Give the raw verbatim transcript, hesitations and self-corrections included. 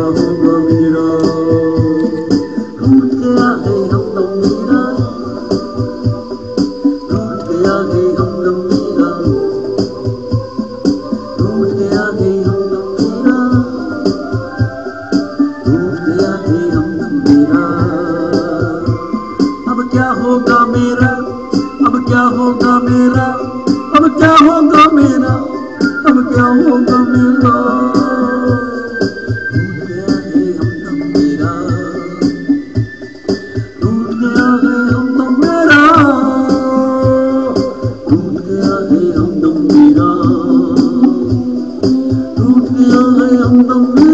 क्या होगा मेरा, टूट गया है हमदम मेरा, टूट गया है हमदम मेरा, टूट गया है हमदम मेरा, टूट गया है हमदम मेरा। अब क्या होगा मेरा, अब क्या होगा मेरा, अब क्या होगा मेरा, अब क्या होगा मेरा। टूट गया है हमदम मेरा, टूट गया है हमदम मेरा, टूट गया है हमदम मेरा, टूट गया है हमदम मेरा।